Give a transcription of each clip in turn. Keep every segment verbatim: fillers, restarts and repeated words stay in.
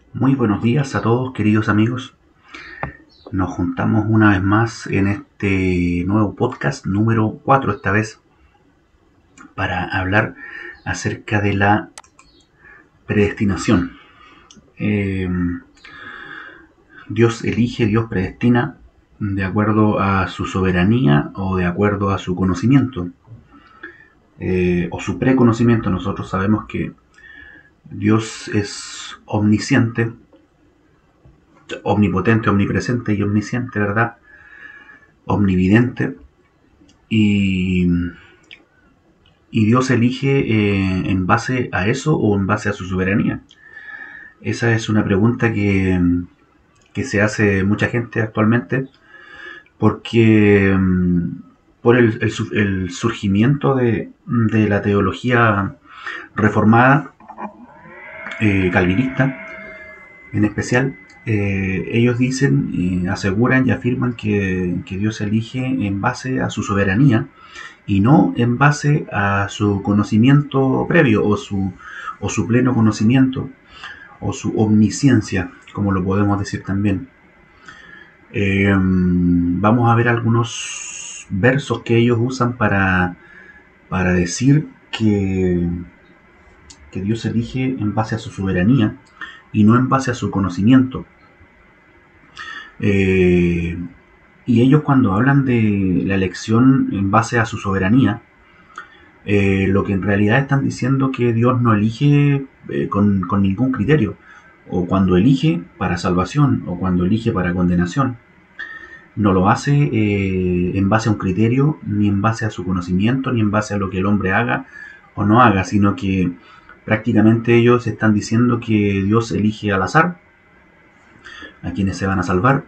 Muy buenos días a todos, queridos amigos. Nos juntamos una vez más en este nuevo podcast, número cuatro esta vez, para hablar acerca de la predestinación. Eh, Dios elige, Dios predestina de acuerdo a su soberanía o de acuerdo a su conocimiento, eh, o su preconocimiento. Nosotros sabemos que Dios es omnisciente, omnipotente, omnipresente y omnisciente, ¿verdad? Omnividente. Y, y Dios elige eh, en base a eso o en base a su soberanía. Esa es una pregunta que, que se hace mucha gente actualmente porque mm, por el, el, el surgimiento de, de la teología reformada, eh, calvinista en especial. Eh, ellos dicen, eh, aseguran y afirman que, que Dios elige en base a su soberanía y no en base a su conocimiento previo o su, o su pleno conocimiento o su omnisciencia, como lo podemos decir también. Eh, vamos a ver algunos versos que ellos usan para, para decir que, que Dios elige en base a su soberanía y no en base a su conocimiento. Eh, y ellos, cuando hablan de la elección en base a su soberanía, eh, lo que en realidad están diciendo que Dios no elige eh, con, con ningún criterio, o cuando elige para salvación, o cuando elige para condenación. No lo hace eh, en base a un criterio, ni en base a su conocimiento, ni en base a lo que el hombre haga o no haga, sino que prácticamente ellos están diciendo que Dios elige al azar a quienes se van a salvar,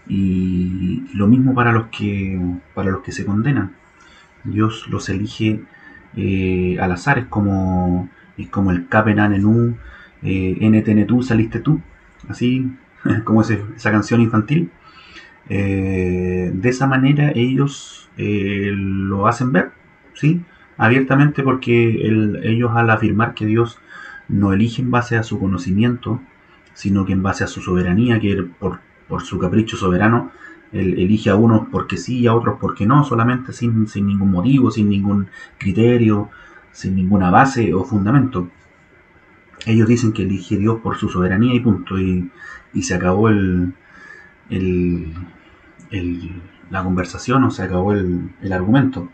y lo mismo para los que para los que se condenan. Dios los elige eh, al azar. Es como es como el Capenan en U, eh, N T N tú, saliste tú, así como ese, esa canción infantil. Eh, de esa manera ellos eh, lo hacen ver, ¿sí? Abiertamente, porque el, ellos, al afirmar que Dios no elige en base a su conocimiento, sino que en base a su soberanía, que por, por su capricho soberano, él elige a unos porque sí y a otros porque no, solamente sin, sin ningún motivo, sin ningún criterio, sin ninguna base o fundamento. Ellos dicen que elige Dios por su soberanía y punto, y, y se acabó el, el, el, la conversación, o se acabó el, el argumento.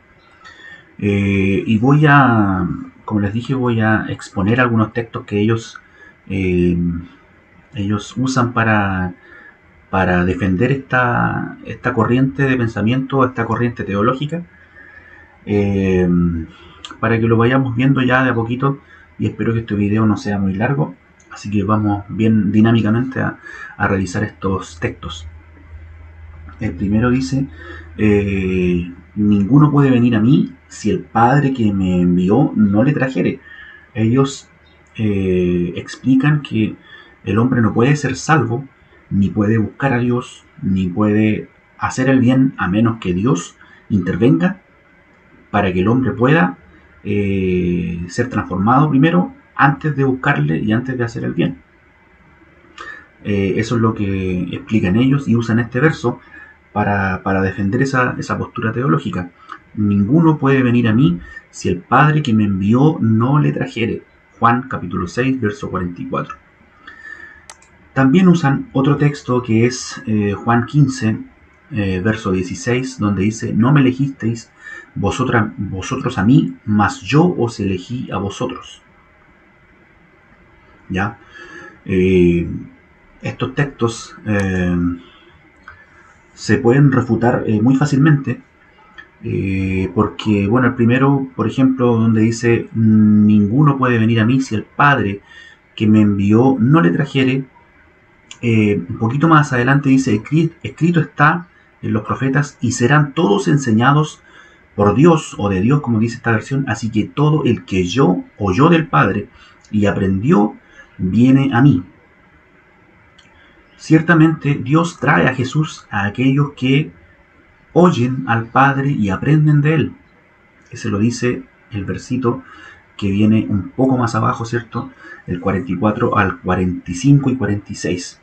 Eh, y voy a, como les dije, voy a exponer algunos textos que ellos, eh, ellos usan para, para defender esta, esta corriente de pensamiento, esta corriente teológica, eh, para que lo vayamos viendo ya de a poquito, y espero que este video no sea muy largo, así que vamos bien dinámicamente a, a revisar estos textos. El primero dice, eh, ninguno puede venir a mí si el Padre que me envió no le trajere. Ellos eh, explican que el hombre no puede ser salvo, ni puede buscar a Dios, ni puede hacer el bien a menos que Dios intervenga para que el hombre pueda eh, ser transformado primero, antes de buscarle y antes de hacer el bien. Eh, eso es lo que explican ellos y usan este verso para, para defender esa, esa postura teológica. Ninguno puede venir a mí si el Padre que me envió no le trajere. Juan capítulo seis, verso cuarenta y cuatro. También usan otro texto que es eh, Juan quince, eh, verso dieciséis, donde dice, no me elegisteis vosotras, vosotros a mí, mas yo os elegí a vosotros. ¿Ya? Eh, estos textos eh, se pueden refutar eh, muy fácilmente, eh, porque, bueno, el primero, por ejemplo, donde dice, ninguno puede venir a mí si el Padre que me envió no le trajere, eh, un poquito más adelante dice, escrito está en los profetas, y serán todos enseñados por Dios, o de Dios, como dice esta versión, así que todo el que yo oyó del Padre y aprendió, viene a mí. Ciertamente Dios trae a Jesús a aquellos que oyen al Padre y aprenden de Él. Ese lo dice el versito que viene un poco más abajo, ¿cierto? El cuarenta y cuatro al cuarenta y cinco y cuarenta y seis.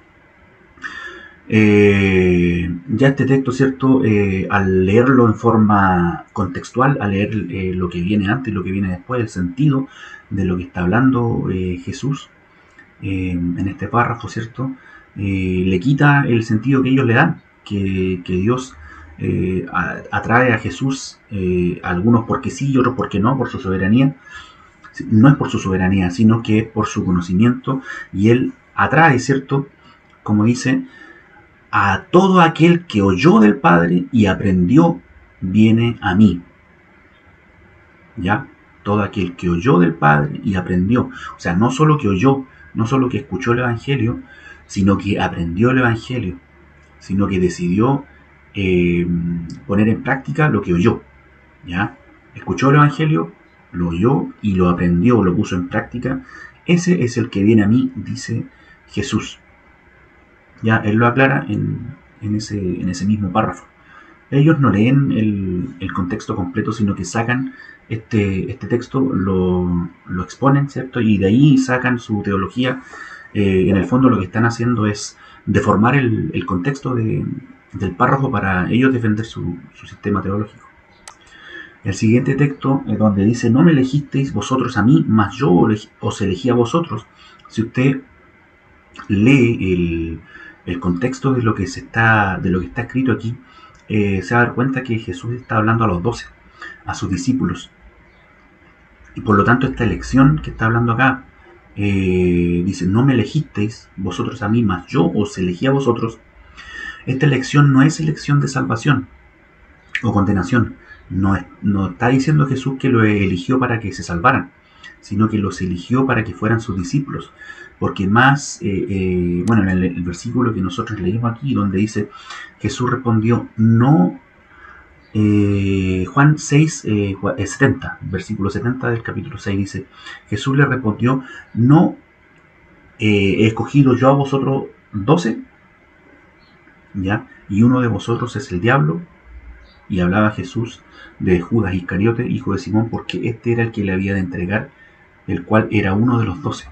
Eh, ya este texto, ¿cierto? Eh, al leerlo en forma contextual, al leer eh, lo que viene antes y lo que viene después, el sentido de lo que está hablando eh, Jesús eh, en este párrafo, ¿cierto? Eh, le quita el sentido que ellos le dan, que, que Dios eh, a, atrae a Jesús, eh, algunos porque sí y otros porque no, por su soberanía. No es por su soberanía, sino que es por su conocimiento, y Él atrae, ¿cierto? Como dice, a todo aquel que oyó del Padre y aprendió, viene a mí. ¿Ya? Todo aquel que oyó del Padre y aprendió. O sea, no solo que oyó, no solo que escuchó el Evangelio, sino que aprendió el Evangelio, sino que decidió eh, poner en práctica lo que oyó. ¿Ya? Escuchó el Evangelio, lo oyó y lo aprendió, lo puso en práctica. Ese es el que viene a mí, dice Jesús. Ya, él lo aclara en, en, ese, en ese mismo párrafo. Ellos no leen el, el contexto completo, sino que sacan este, este texto, lo, lo exponen, ¿cierto? Y de ahí sacan su teología. Eh, en el fondo lo que están haciendo es deformar el, el contexto de, del párrafo para ellos defender su, su sistema teológico. El siguiente texto es donde dice, no me elegisteis vosotros a mí, mas yo os elegí a vosotros. Si usted lee el, el contexto de lo que se está, de lo que está escrito aquí, eh, se va a dar cuenta que Jesús está hablando a los doce, a sus discípulos. Y por lo tanto esta elección que está hablando acá, eh, dice, no me elegisteis vosotros a mí, mas yo os elegí a vosotros. Esta elección no es elección de salvación o condenación. No, es, no está diciendo Jesús que lo eligió para que se salvaran, sino que los eligió para que fueran sus discípulos. Porque más, eh, eh, bueno, en el, el versículo que nosotros leímos aquí, donde dice, Jesús respondió, no, eh, Juan seis, eh, setenta, versículo setenta del capítulo seis, dice, Jesús le respondió, no eh, he escogido yo a vosotros doce, ¿ya? Y uno de vosotros es el diablo. Y hablaba Jesús de Judas Iscariote, hijo de Simón, porque este era el que le había de entregar, el cual era uno de los doce.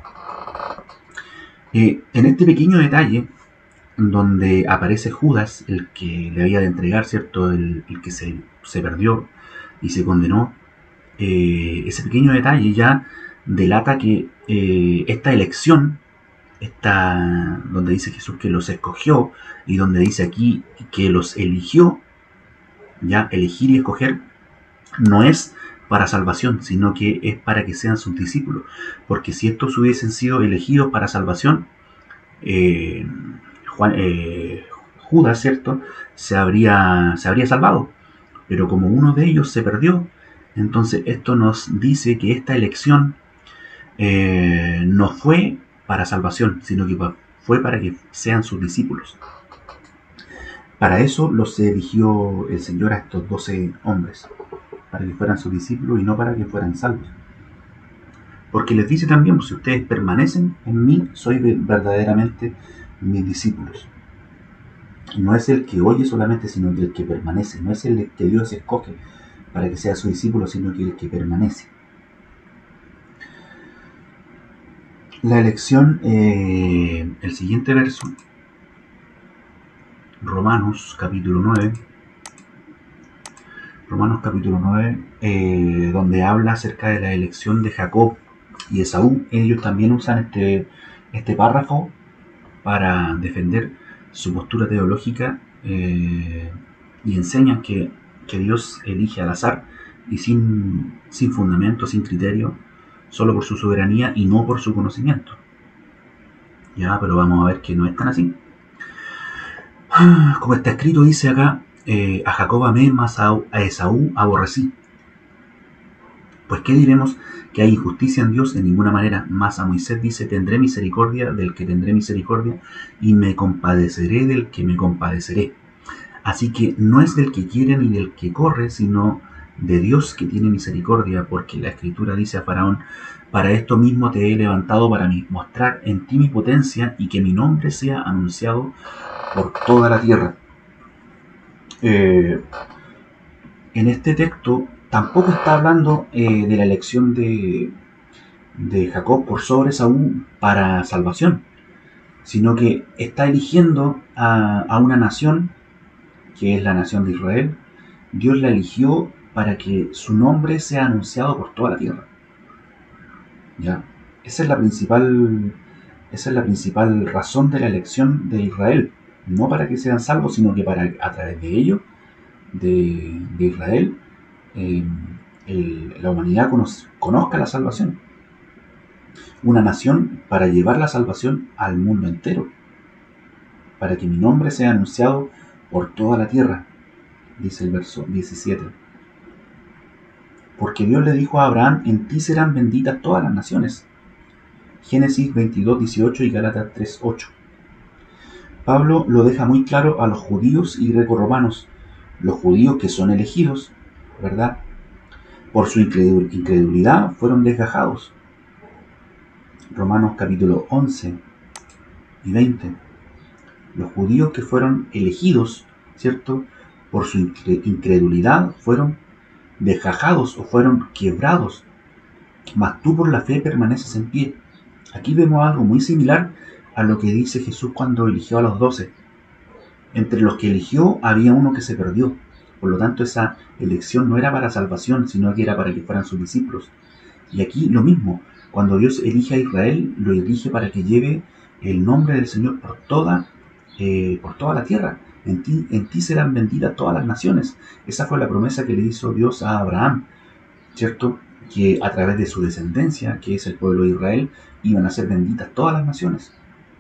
Eh, en este pequeño detalle, donde aparece Judas, el que le había de entregar, ¿cierto? El, el que se, se perdió y se condenó, eh, ese pequeño detalle ya delata que eh, esta elección, esta, donde dice Jesús que los escogió, y donde dice aquí que los eligió, ya elegir y escoger, no es para salvación, sino que es para que sean sus discípulos. Porque si estos hubiesen sido elegidos para salvación, eh, Juan, eh, Judas, ¿cierto?, se habría, se habría salvado. Pero como uno de ellos se perdió, entonces esto nos dice que esta elección eh, no fue para salvación, sino que fue para que sean sus discípulos. Para eso los eligió el Señor a estos doce hombres, para que fueran sus discípulos y no para que fueran salvos. Porque les dice también, pues, si ustedes permanecen en mí, soy verdaderamente mis discípulos. No es el que oye solamente, sino que el que permanece. No es el que Dios escoge para que sea su discípulo, sino que el que permanece. La elección, eh, el siguiente verso, Romanos capítulo nueve, Romanos capítulo nueve, eh, donde habla acerca de la elección de Jacob y Esaú. Ellos también usan este, este párrafo para defender su postura teológica eh, y enseñan que, que Dios elige al azar y sin, sin fundamento, sin criterio, solo por su soberanía y no por su conocimiento. Ya, pero vamos a ver que no es tan así. Como está escrito, dice acá, eh, a Jacob amé, mas a, a Esaú aborrecí. Pues qué diremos, que hay injusticia en Dios en ninguna manera. Mas a Moisés dice, tendré misericordia del que tendré misericordia, y me compadeceré del que me compadeceré. Así que no es del que quiere ni del que corre, sino de Dios que tiene misericordia, porque la Escritura dice a Faraón, para esto mismo te he levantado, para mostrar en ti mi potencia, y que mi nombre sea anunciado por toda la tierra. Eh, en este texto tampoco está hablando eh, de la elección de, de Jacob por sobre Saúl para salvación, sino que está eligiendo a, a una nación, que es la nación de Israel. Dios la eligió para que su nombre sea anunciado por toda la tierra. ¿Ya? Esa es la principal, esa es la principal razón de la elección de Israel. No para que sean salvos, sino que para a través de ellos, de, de Israel, eh, el, la humanidad conoz, conozca la salvación. Una nación para llevar la salvación al mundo entero, para que mi nombre sea anunciado por toda la tierra, dice el verso diecisiete. Porque Dios le dijo a Abraham, en ti serán benditas todas las naciones. Génesis veintidós, dieciocho y Gálatas tres, ocho. Pablo lo deja muy claro a los judíos y grecorromanos, los judíos que son elegidos, ¿verdad? Por su incredulidad fueron desgajados. Romanos capítulo once y veinte. Los judíos que fueron elegidos, ¿cierto? Por su incredulidad fueron desgajados o fueron quebrados. Mas tú por la fe permaneces en pie. Aquí vemos algo muy similar a lo que dice Jesús cuando eligió a los doce. Entre los que eligió había uno que se perdió. Por lo tanto, esa elección no era para salvación, sino que era para que fueran sus discípulos. Y aquí lo mismo. Cuando Dios elige a Israel, lo elige para que lleve el nombre del Señor por toda, eh, por toda la tierra. En ti, en ti serán benditas todas las naciones. Esa fue la promesa que le hizo Dios a Abraham, ¿cierto? Que a través de su descendencia, que es el pueblo de Israel, iban a ser benditas todas las naciones.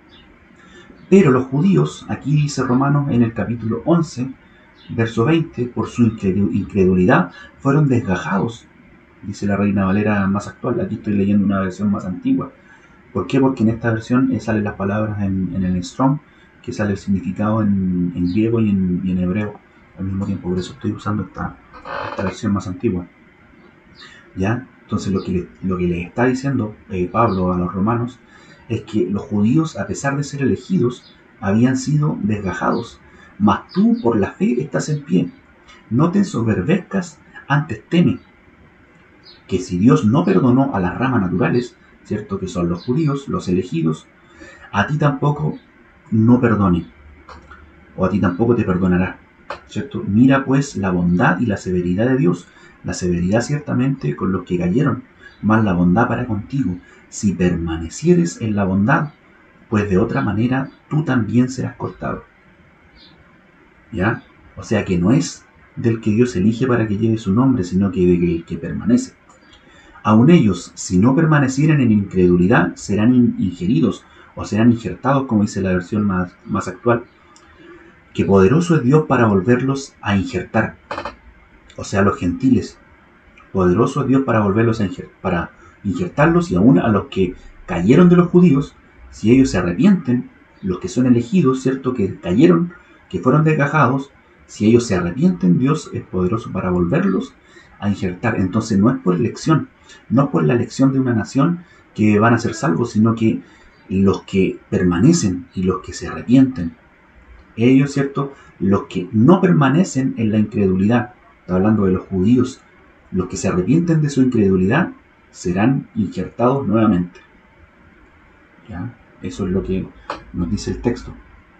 Pero los judíos, aquí dice Romanos en el capítulo once, verso veinte, por su incredulidad fueron desgajados, dice la Reina Valera más actual. Aquí estoy leyendo una versión más antigua. ¿Por qué? Porque en esta versión salen las palabras en, en el Strong, que sale el significado en, en griego y en, y en hebreo al mismo tiempo. Por eso estoy usando esta, esta versión más antigua. ¿Ya? Entonces lo que, le, lo que les está diciendo eh, Pablo a los romanos es que los judíos, a pesar de ser elegidos, habían sido desgajados. Mas tú por la fe estás en pie. No te ensoberbezcas, antes teme. Que si Dios no perdonó a las ramas naturales, ¿cierto? Que son los judíos, los elegidos, a ti tampoco no perdone. O a ti tampoco te perdonará, ¿cierto? Mira pues la bondad y la severidad de Dios. La severidad ciertamente con los que cayeron, mas la bondad para contigo. Si permanecieres en la bondad, pues de otra manera tú también serás cortado. ¿Ya? O sea que no es del que Dios elige para que lleve su nombre, sino que del que permanece. Aun ellos, si no permanecieran en incredulidad, serán ingeridos o serán injertados, como dice la versión más, más actual. Que poderoso es Dios para volverlos a injertar. O sea, los gentiles. Poderoso es Dios para volverlos a injertar, para injertarlos, y aún a los que cayeron de los judíos, si ellos se arrepienten, los que son elegidos, ¿cierto? Que cayeron, que fueron desgajados, si ellos se arrepienten, Dios es poderoso para volverlos a injertar. Entonces no es por elección, no es por la elección de una nación que van a ser salvos, sino que los que permanecen y los que se arrepienten, ellos, ¿cierto? Los que no permanecen en la incredulidad, está hablando de los judíos, los que se arrepienten de su incredulidad serán injertados nuevamente. ¿Ya? Eso es lo que nos dice el texto.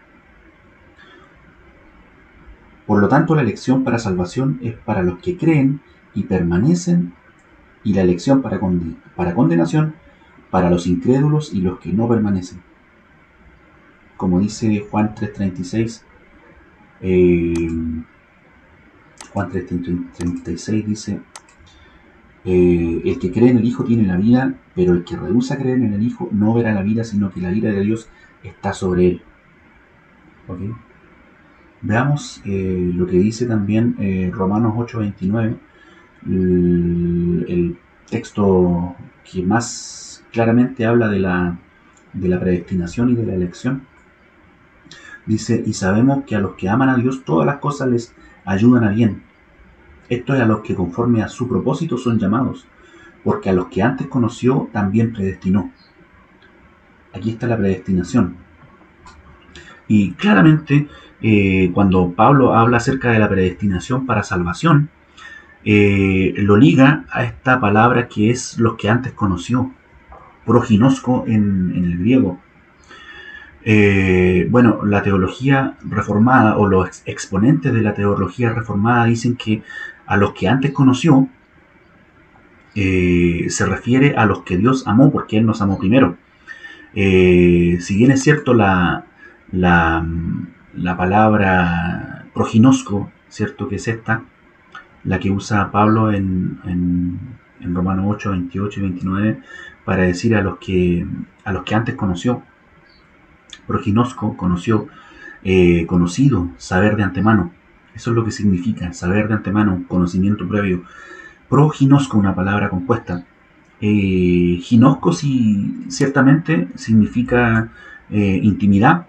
Por lo tanto, la elección para salvación es para los que creen y permanecen, y la elección para, conden- para condenación para los incrédulos y los que no permanecen. Como dice Juan tres treinta y seis, eh, Juan tres treinta y seis dice, eh, el que cree en el Hijo tiene la vida, pero el que rehúsa creer en el Hijo no verá la vida, sino que la ira de Dios está sobre él. ¿Okay? Veamos eh, lo que dice también eh, Romanos ocho veintinueve, el, el texto que más claramente habla de la, de la predestinación y de la elección. Dice, y sabemos que a los que aman a Dios todas las cosas les ayudan a bien. Esto es a los que conforme a su propósito son llamados, porque a los que antes conoció también predestinó. Aquí está la predestinación. Y claramente, eh, cuando Pablo habla acerca de la predestinación para salvación, eh, lo liga a esta palabra que es los que antes conoció, proginosco en, en el griego. Eh, bueno, la teología reformada o los ex exponentes de la teología reformada dicen que a los que antes conoció eh, se refiere a los que Dios amó porque Él nos amó primero. Eh, si bien es cierto la, la, la palabra proginosco, ¿cierto? Que es esta, la que usa Pablo en, en, en Romanos ocho, veintiocho y veintinueve para decir a los que, a los que antes conoció. Proginosco, conoció, eh, conocido, saber de antemano. Eso es lo que significa, saber de antemano, conocimiento previo. Proginosco, una palabra compuesta. Eh, ginosco sí, ciertamente significa eh, intimidad,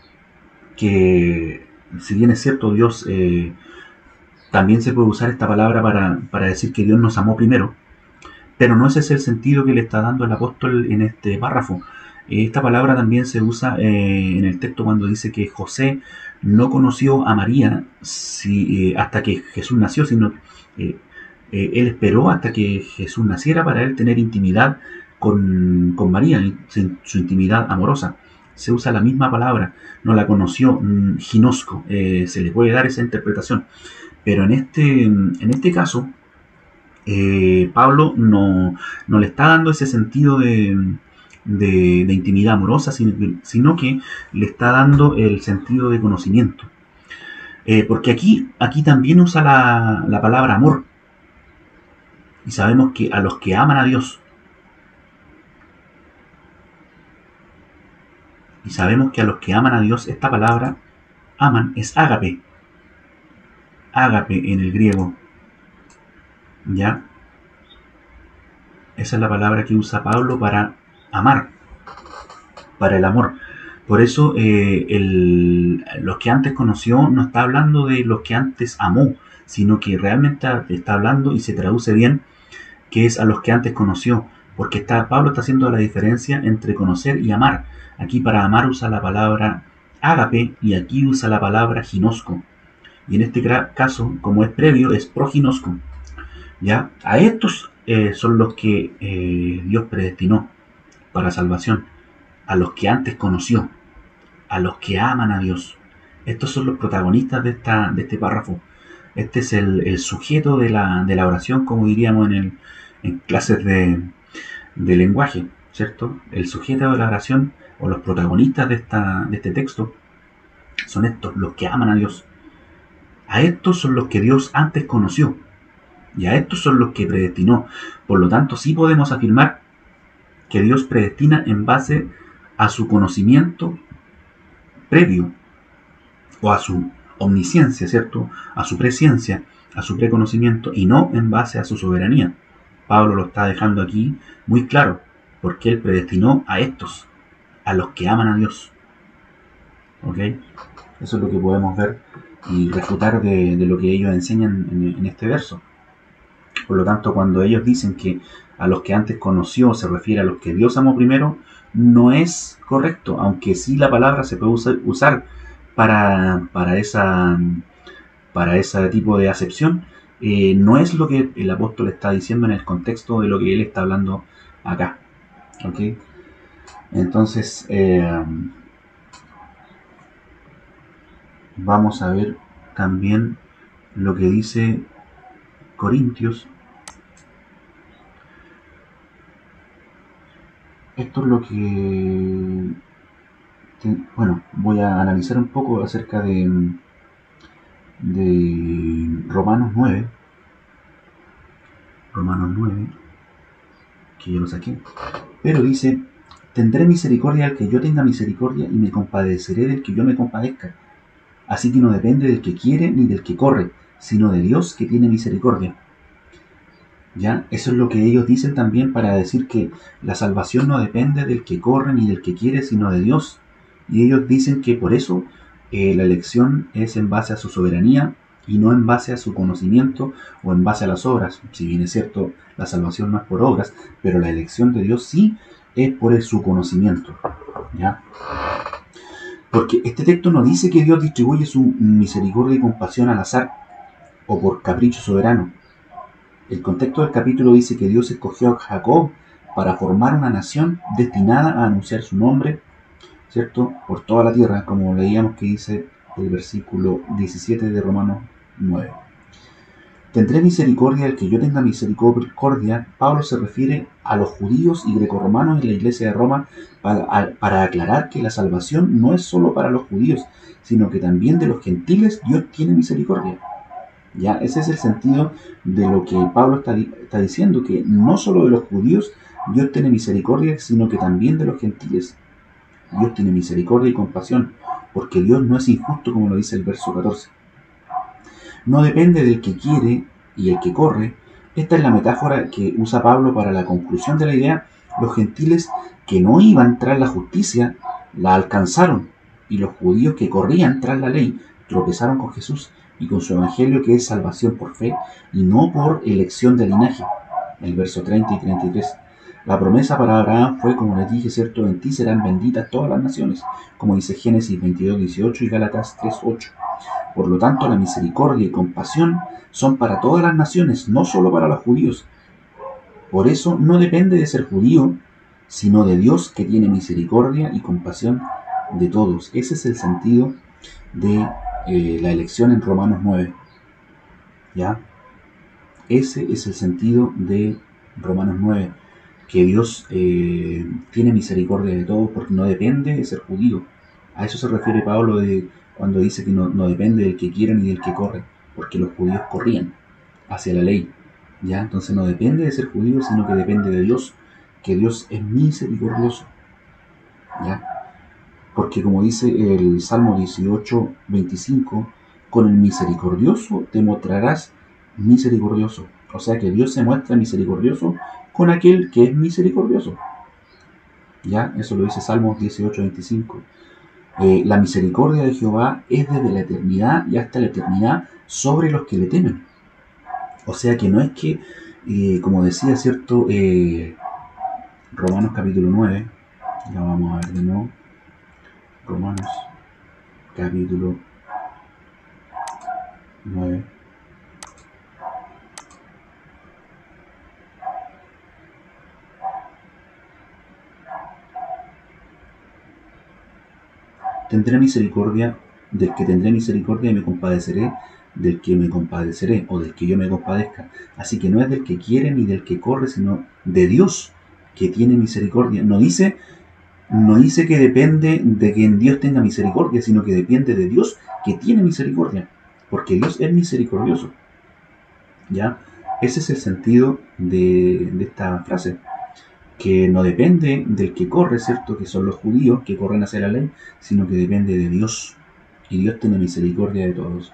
que si bien es cierto Dios, eh, también se puede usar esta palabra para, para decir que Dios nos amó primero, pero no ese es el sentido que le está dando el apóstol en este párrafo. Esta palabra también se usa eh, en el texto cuando dice que José no conoció a María si, eh, hasta que Jesús nació, sino eh, eh, él esperó hasta que Jesús naciera para él tener intimidad con, con María, su, su intimidad amorosa. Se usa la misma palabra, no la conoció, mmm, ginosco, eh, se le puede dar esa interpretación. Pero en este, en este caso, eh, Pablo no, no le está dando ese sentido de, de, de intimidad amorosa, sino, sino que le está dando el sentido de conocimiento. Eh, porque aquí, aquí también usa la, la palabra amor. Y sabemos que a los que aman a Dios, y sabemos que a los que aman a Dios, esta palabra aman es ágape. Ágape en el griego. ¿Ya? Esa es la palabra que usa Pablo para amar, para el amor. Por eso eh, el, los que antes conoció no está hablando de los que antes amó, sino que realmente está hablando y se traduce bien que es a los que antes conoció, porque está, Pablo está haciendo la diferencia entre conocer y amar. Aquí para amar usa la palabra ágape y aquí usa la palabra ginosco. Y en este caso, como es previo, es proginosco. ¿Ya? A estos eh, son los que eh, Dios predestinó para salvación, a los que antes conoció, a los que aman a Dios. Estos son los protagonistas de, esta, de este párrafo. Este es el, el sujeto de la, de la oración, como diríamos en, el, en clases de, de lenguaje, ¿cierto? El sujeto de la oración o los protagonistas de, esta, de este texto son estos, los que aman a Dios. A estos son los que Dios antes conoció. Y a estos son los que predestinó. Por lo tanto, sí podemos afirmar que Dios predestina en base a su conocimiento previo, o a su omnisciencia, ¿cierto? A su presciencia, a su preconocimiento, y no en base a su soberanía. Pablo lo está dejando aquí muy claro, porque él predestinó a estos, a los que aman a Dios. ¿Ok? Eso es lo que podemos ver y refutar de, de lo que ellos enseñan en, en este verso. Por lo tanto, cuando ellos dicen que a los que antes conoció se refiere a los que Dios amó primero, no es correcto, aunque sí la palabra se puede usar, usar para, para, esa, para ese tipo de acepción, eh, no es lo que el apóstol está diciendo en el contexto de lo que él está hablando acá. ¿Okay? Entonces, eh, vamos a ver también lo que dice Corintios. Esto es lo que... Bueno, voy a analizar un poco acerca de, de Romanos nueve. Romanos nueve, que yo lo saqué. Pero dice, tendré misericordia al que yo tenga misericordia y me compadeceré del que yo me compadezca. Así que no depende del que quiere ni del que corre, sino de Dios que tiene misericordia. ¿Ya? Eso es lo que ellos dicen también para decir que la salvación no depende del que corre ni del que quiere, sino de Dios. Y ellos dicen que por eso eh, la elección es en base a su soberanía y no en base a su conocimiento o en base a las obras. Si bien es cierto, la salvación no es por obras, pero la elección de Dios sí es por el, su conocimiento. ¿Ya? Porque este texto no dice que Dios distribuye su misericordia y compasión al azar o por capricho soberano. El contexto del capítulo dice que Dios escogió a Jacob para formar una nación destinada a anunciar su nombre, ¿cierto?, por toda la tierra, como leíamos que dice el versículo diecisiete de Romanos nueve. Tendré misericordia del que yo tenga misericordia. Pablo se refiere a los judíos y grecorromanos en la iglesia de Roma para, para aclarar que la salvación no es solo para los judíos, sino que también de los gentiles Dios tiene misericordia. ¿Ya? Ese es el sentido de lo que Pablo está, está diciendo, que no solo de los judíos Dios tiene misericordia, sino que también de los gentiles. Dios tiene misericordia y compasión, porque Dios no es injusto, como lo dice el verso catorce. No depende del que quiere y el que corre. Esta es la metáfora que usa Pablo para la conclusión de la idea. Los gentiles que no iban tras la justicia la alcanzaron, y los judíos que corrían tras la ley tropezaron con Jesús y con su evangelio, que es salvación por fe y no por elección de linaje. El verso treinta y treinta y tres. La promesa para Abraham fue, como les dije, cierto, en ti serán benditas todas las naciones, como dice Génesis veintidós, dieciocho y Gálatas tres, ocho. Por lo tanto, la misericordia y compasión son para todas las naciones, no solo para los judíos. Por eso no depende de ser judío, sino de Dios, que tiene misericordia y compasión de todos. Ese es el sentido de eh, la elección en Romanos nueve. ¿Ya? Ese es el sentido de Romanos nueve, que Dios eh, tiene misericordia de todos porque no depende de ser judío. A eso se refiere Pablo de cuando dice que no, no depende del que quiere ni del que corre, porque los judíos corrían hacia la ley. ¿Ya? Entonces no depende de ser judío, sino que depende de Dios, que Dios es misericordioso. ¿Ya? Porque como dice el Salmo dieciocho, veinticinco, con el misericordioso te mostrarás misericordioso. O sea que Dios se muestra misericordioso con aquel que es misericordioso. ¿Ya? Eso lo dice Salmos dieciocho, veinticinco. Eh, la misericordia de Jehová es desde la eternidad y hasta la eternidad sobre los que le temen. O sea que no es que, eh, como decía, ¿cierto? Eh, Romanos capítulo nueve, ya vamos a ver de nuevo. Romanos capítulo nueve. Tendré misericordia del que tendré misericordia y me compadeceré del que me compadeceré, o del que yo me compadezca. Así que no es del que quiere ni del que corre, sino de Dios, que tiene misericordia. No dice, no dice que depende de que en Dios tenga misericordia, sino que depende de Dios, que tiene misericordia, porque Dios es misericordioso. ¿Ya? Ese es el sentido de, de esta frase, que no depende del que corre, ¿cierto?, que son los judíos que corren hacia la ley, sino que depende de Dios, y Dios tiene misericordia de todos.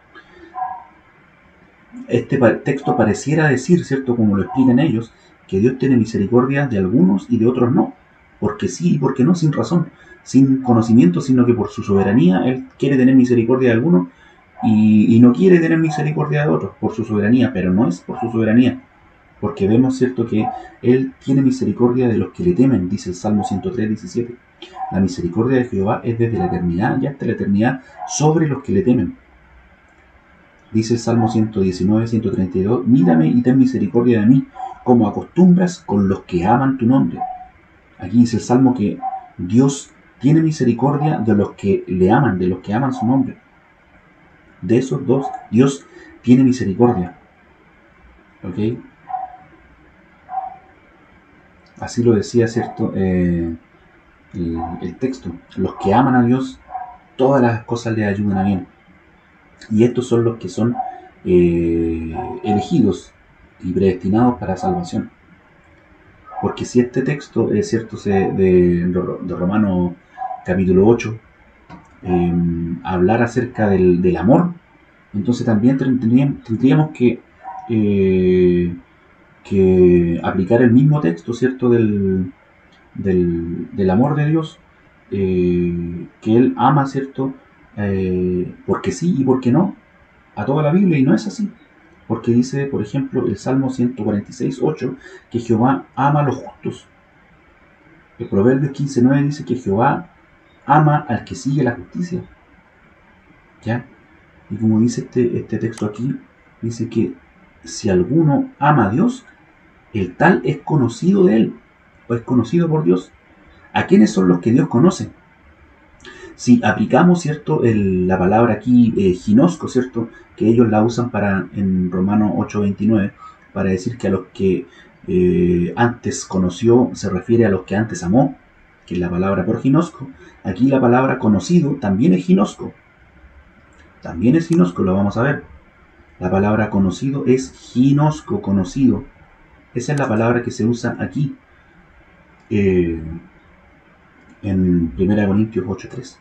Este texto pareciera decir, ¿cierto?, como lo explican ellos, que Dios tiene misericordia de algunos y de otros no, porque sí y porque no, sin razón, sin conocimiento, sino que por su soberanía Él quiere tener misericordia de algunos y, y no quiere tener misericordia de otros, por su soberanía, pero no es por su soberanía, porque vemos, ¿cierto?, que Él tiene misericordia de los que le temen, dice el Salmo ciento tres, diecisiete. La misericordia de Jehová es desde la eternidad y hasta la eternidad sobre los que le temen. Dice el Salmo ciento diecinueve, ciento treinta y dos, mírame y ten misericordia de mí, como acostumbras con los que aman tu nombre. Aquí dice el Salmo que Dios tiene misericordia de los que le aman, de los que aman su nombre. De esos dos, Dios tiene misericordia. ¿Ok? Así lo decía, ¿cierto?, eh, el, el texto. Los que aman a Dios, todas las cosas les ayudan a bien. Y estos son los que son eh, elegidos y predestinados para salvación. Porque si este texto es cierto de, de Romanos capítulo ocho, eh, hablar acerca del, del amor, entonces también tendríamos, tendríamos que, eh, que aplicar el mismo texto, ¿cierto?, del, del, del amor de Dios, eh, que Él ama, ¿cierto?, eh, porque sí y porque no, a toda la Biblia, y no es así. Porque dice, por ejemplo, el Salmo ciento cuarenta y seis, ocho, que Jehová ama a los justos. El Proverbios quince, nueve dice que Jehová ama al que sigue la justicia. ¿Ya? Y como dice este, este texto aquí, dice que si alguno ama a Dios, el tal es conocido de él, o es conocido por Dios. ¿A quiénes son los que Dios conoce? Si aplicamos, ¿cierto?, el, la palabra aquí, eh, ginosco, ¿cierto?, que ellos la usan para, en Romanos ocho veintinueve, para decir que a los que eh, antes conoció se refiere a los que antes amó, que es la palabra por ginosco. Aquí la palabra conocido también es ginosco. También es ginosco, lo vamos a ver. La palabra conocido es ginosco, conocido. Esa es la palabra que se usa aquí, eh, en primera Corintios ocho tres.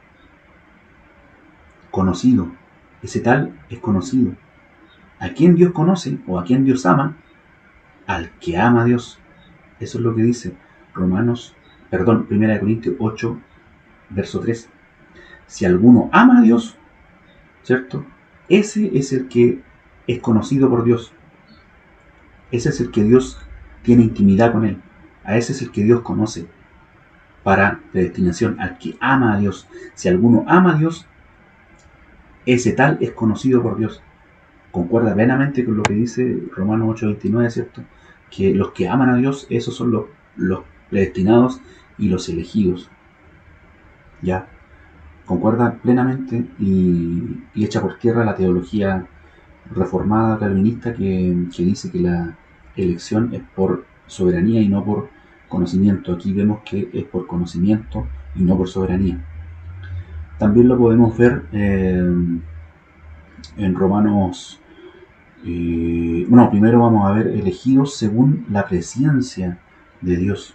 Conocido. Ese tal es conocido. ¿A quién Dios conoce o a quién Dios ama? Al que ama a Dios. Eso es lo que dice Romanos, perdón, primera Corintios ocho, verso tres. Si alguno ama a Dios, ¿cierto? Ese es el que es conocido por Dios. Ese es el que Dios tiene intimidad con él. A ese es el que Dios conoce para predestinación, al que ama a Dios. Si alguno ama a Dios, ese tal es conocido por Dios. Concuerda plenamente con lo que dice Romanos ocho veintinueve, ¿cierto? Que los que aman a Dios, esos son los, los predestinados y los elegidos. ¿Ya? Concuerda plenamente y, y echa por tierra la teología reformada calvinista que, que dice que la elección es por soberanía y no por conocimiento. Aquí vemos que es por conocimiento y no por soberanía. También lo podemos ver eh, en Romanos. Eh, bueno, primero vamos a ver elegidos según la presciencia de Dios.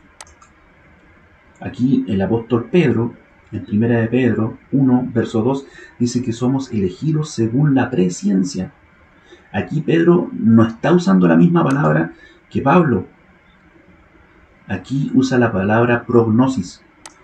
Aquí el apóstol Pedro, en primera de Pedro uno, verso dos, dice que somos elegidos según la presciencia. Aquí Pedro no está usando la misma palabra que Pablo. Aquí usa la palabra prognosis.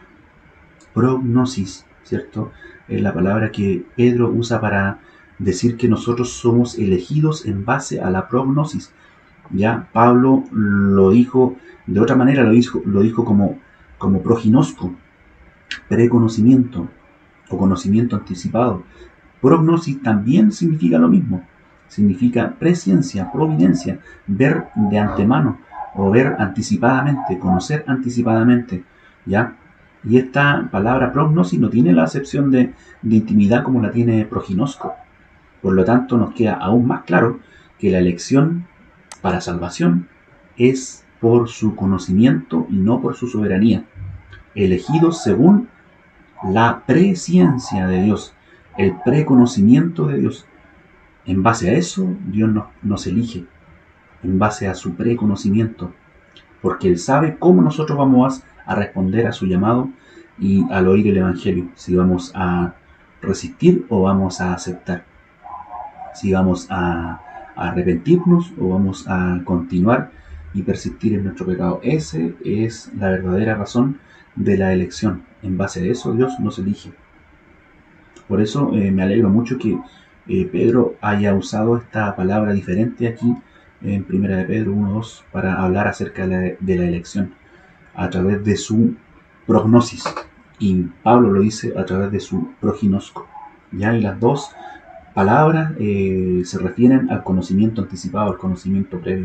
Prognosis, ¿cierto? Es la palabra que Pedro usa para decir que nosotros somos elegidos en base a la prognosis. Ya Pablo lo dijo de otra manera, lo dijo, lo dijo como, como proginosco, preconocimiento o conocimiento anticipado. Prognosis también significa lo mismo. Significa presciencia, providencia, ver de antemano o ver anticipadamente, conocer anticipadamente, ¿ya? Y esta palabra prognosis no tiene la acepción de, de intimidad como la tiene proginosco. Por lo tanto, nos queda aún más claro que la elección para salvación es por su conocimiento y no por su soberanía. Elegidos según la presciencia de Dios, el preconocimiento de Dios. En base a eso, Dios nos, nos elige, en base a su preconocimiento, porque Él sabe cómo nosotros vamos a responder a su llamado y al oír el Evangelio, si vamos a resistir o vamos a aceptar, si vamos a, a arrepentirnos o vamos a continuar y persistir en nuestro pecado. Esa es la verdadera razón de la elección. En base a eso, Dios nos elige. Por eso eh, me alegro mucho que eh, Pedro haya usado esta palabra diferente aquí en primera de Pedro uno dos para hablar acerca de la, de la elección a través de su prognosis, y Pablo lo dice a través de su proginosco. ¿Ya? Y las dos palabras eh, se refieren al conocimiento anticipado, al conocimiento previo.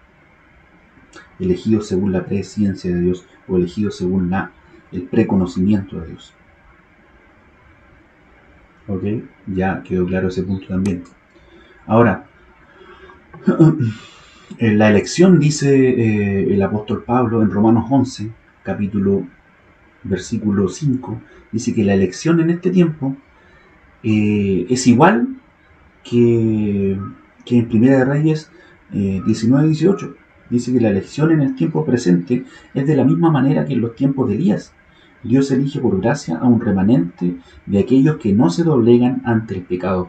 Elegido según la presciencia de Dios o elegido según la, el preconocimiento de Dios. Ok, ya quedó claro ese punto también. Ahora, en la elección, dice eh, el apóstol Pablo en Romanos once, capítulo, versículo cinco, dice que la elección en este tiempo eh, es igual que, que en Primera de Reyes eh, diecinueve dieciocho. Dice que la elección en el tiempo presente es de la misma manera que en los tiempos de Elías. Dios elige por gracia a un remanente de aquellos que no se doblegan ante el pecado.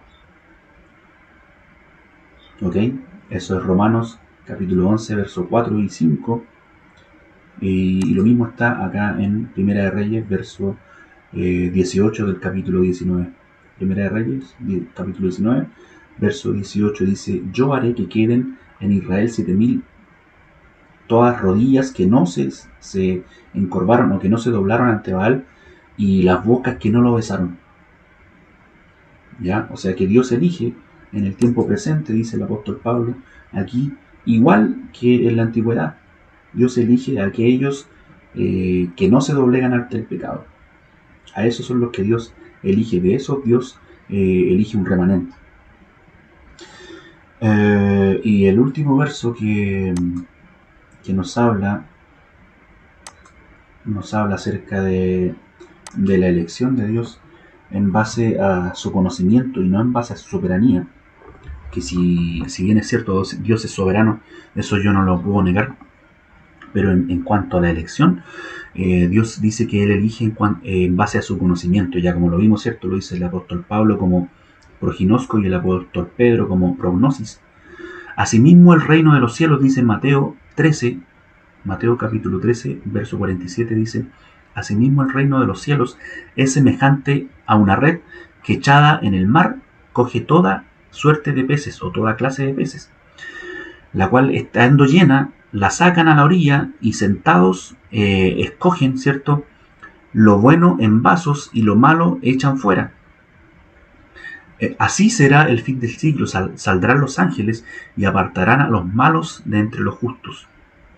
¿Ok? Eso es Romanos capítulo once, versos cuatro y cinco. Y, y lo mismo está acá en Primera de Reyes, verso eh, dieciocho del capítulo diecinueve. Primera de Reyes, capítulo diecinueve, verso dieciocho, dice: yo haré que queden en Israel siete mil todas rodillas que no se, se encorvaron o que no se doblaron ante Baal, y las bocas que no lo besaron. ¿Ya? O sea que Dios elige en el tiempo presente, dice el apóstol Pablo, aquí, igual que en la antigüedad. Dios elige a aquellos eh, que no se doblegan ante el pecado. A esos son los que Dios elige. De esos Dios eh, elige un remanente. Eh, y el último verso que, que nos habla, nos habla acerca de, de la elección de Dios en base a su conocimiento y no en base a su soberanía, que si, si bien es cierto Dios es soberano, eso yo no lo puedo negar, pero en, en cuanto a la elección, eh, Dios dice que Él elige en, cuan, eh, en base a su conocimiento, ya como lo vimos, cierto, lo dice el apóstol Pablo como proginosco y el apóstol Pedro como prognosis. Asimismo el reino de los cielos, dice Mateo trece, Mateo capítulo trece, verso cuarenta y siete, dice: asimismo el reino de los cielos es semejante a una red que echada en el mar coge toda suerte de peces o toda clase de peces, la cual, estando llena, la sacan a la orilla y sentados eh, escogen, ¿cierto?, lo bueno en vasos y lo malo echan fuera. Eh, así será el fin del siglo, sal, saldrán los ángeles y apartarán a los malos de entre los justos.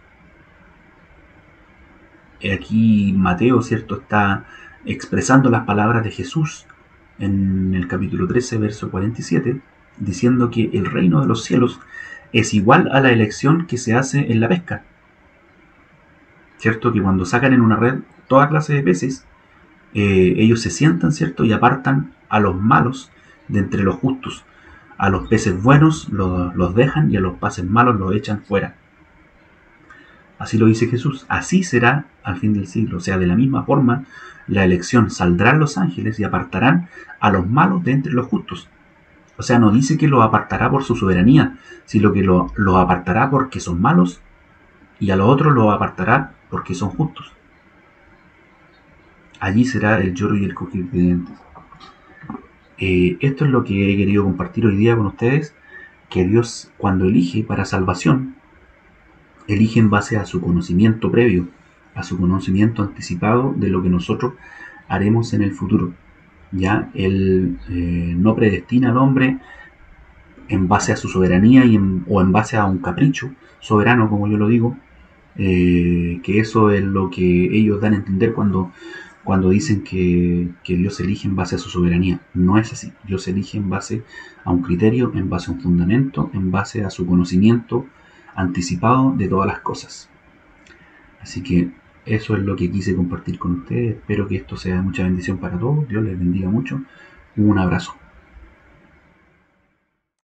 Aquí Mateo, ¿cierto?, está expresando las palabras de Jesús en el capítulo trece, verso cuarenta y siete, diciendo que el reino de los cielos es igual a la elección que se hace en la pesca. ¿Cierto? Que cuando sacan en una red toda clase de peces, eh, ellos se sientan, ¿cierto?, y apartan a los malos de entre los justos. A los peces buenos los, los dejan y a los peces malos los echan fuera. Así lo dice Jesús. Así será al fin del siglo. O sea, de la misma forma, la elección, saldrán los ángeles y apartarán a los malos de entre los justos. O sea, no dice que los apartará por su soberanía, sino que los lo apartará porque son malos y a los otros los apartará porque son justos. Allí será el lloro y el crujir de dientes. Eh, esto es lo que he querido compartir hoy día con ustedes, que Dios, cuando elige para salvación, elige en base a su conocimiento previo, a su conocimiento anticipado de lo que nosotros haremos en el futuro. Ya Él eh, no predestina al hombre en base a su soberanía y en, o en base a un capricho soberano, como yo lo digo, eh, que eso es lo que ellos dan a entender cuando, cuando dicen que, que Dios elige en base a su soberanía. No es así. Dios elige en base a un criterio, en base a un fundamento, en base a su conocimiento anticipado de todas las cosas. Así que eso es lo que quise compartir con ustedes. Espero que esto sea de mucha bendición para todos. Dios les bendiga mucho. Un abrazo.